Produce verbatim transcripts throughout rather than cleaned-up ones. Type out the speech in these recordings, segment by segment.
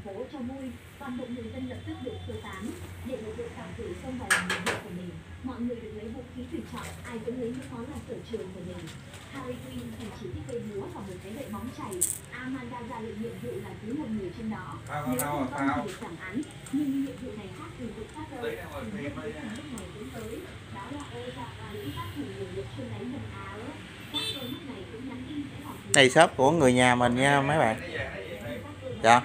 phố cho vui, toàn bộ người dân lập tức được sơ tán. Để lực lượng cảm tử xông vào làm nhiệm vụ của mình, mọi người được lấy vũ khí tùy chọn, ai cũng lấy những món là sở trường của mình. Harley Quinn thì chỉ thích cây búa và một cái gậy bóng chày. Amanda ra lệnh nhiệm vụ là cứu một người trong đó. Nếu thành công thì được giảm án, nhưng nhiệm vụ này khác từ vụ sát đâu. Những lúc này cũng tới, đó là Oza và những sát thủ người Nhật chuyên đánh quần áo. Các cơ lúc này cũng nhắn tin sẽ hỏi. Đây shop của người nhà mình nha mấy bạn. Dạ.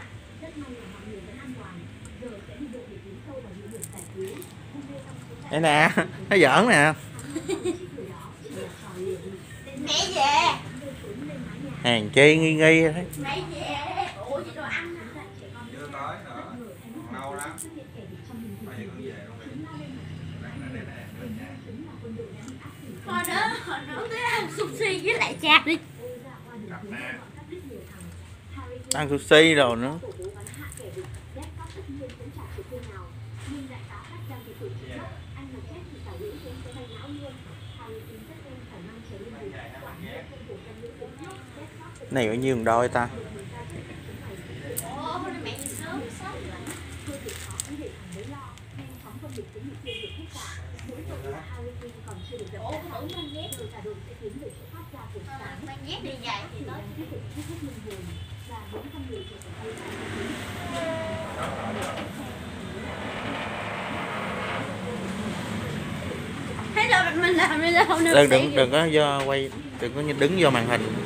Đây nè, nó giỡn nè. Mẹ về. Hàng chi nghi nghi thế. Mẹ về. Ủa gì đồ ăn hả? Chưa tới nữa. Còn lâu lắm. Bây giờ con về luôn đi. Hồi đó, hồi đó tới ăn sushi với lại cha đi. Cặp nè. Ăn sushi rồi nữa. Này bao nhiêu đôi ta? Ủa, mẹ đi sớm sớm. Ủa, thử mang dép được. Mang dép đi dài thì nói. Thấy đâu mình làm đi đâu nữa. Đừng đừng đừng có do quay, đừng có đứng vô màn hình.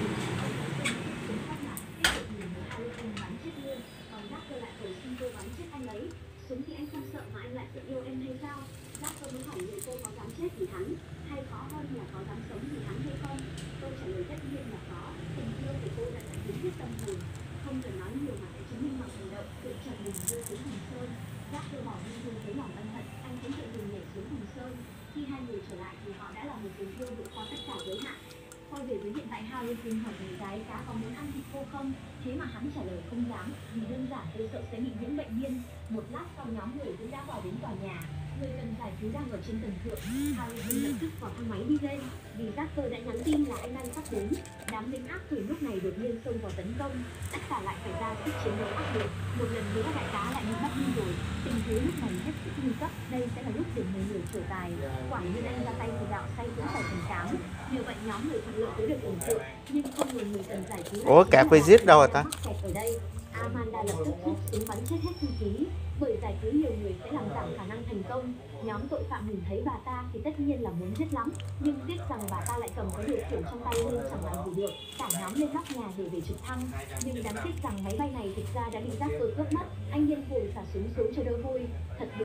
Súng thì anh không sợ mà anh lại tự yêu em hay sao? Đáp tôi muốn hỏi liệu cô có dám chết vì hắn, hay khó hơn là có dám sống vì hắn hay không? Câu trả lời tất nhiên là có. Tình yêu của cô đã đánh trúng tâm hồn. Không cần nói nhiều mà hãy chứng minh bằng hành động, tự chọn mình rơi xuống hầm sơn. Đáp tôi bỏ đi thương thấy lòng ân hận, anh cũng tự mình nhảy xuống hầm sơn. Khi hai người trở lại thì họ đã là một tình yêu vượt qua tất cả giới hạn. Quay về với hiện tại, Harley Quinn hỏi người gái cá có muốn ăn thịt cô không? Thế mà hắn trả lời không dám, vì đơn giản tôi sợ sẽ bị nhiễm bệnh biên. Một lát sau nhóm người cũng đã vào đến tòa nhà. Người cần giải cứu đang ở trên tầng thượng. Harley Quinn lập tức vào thang máy đi lên, vì Jacker đã nhắn tin là anh đang sắp đến. Đám lính ác quỷ lúc này đột nhiên xông vào tấn công, tất cả lại phải ra sức chiến đấu ác liệt. Một lần nữa đại tá lại bị bắt đi rồi. Tình thế lúc này hết sức nguy cấp, đây sẽ là lúc để người người trổ tài. Quả nhiên anh ra tay thì đạo say cũng phải thành cám. Nhờ vậy nhóm người thuận lợi tới được ổn định, nhưng không ngờ người cần giải cứu. Ủa cạc visit đâu rồi ta? Ở đây, Amanda lập tức rút súng bắn chết hết thư ký, bởi giải cứu nhiều người sẽ làm giảm khả năng thành công. Nhóm tội phạm nhìn thấy bà ta thì tất nhiên là muốn giết lắm, nhưng tiếc rằng bà ta lại cầm cái điều khiển trong tay nên chẳng làm gì được. Cả nhóm lên nóc nhà để về trực thăng, nhưng đáng tiếc rằng máy bay này thực ra đã bị Jacker cướp mất. Anh điên cuồng xả súng xuống cho đỡ vui. Thật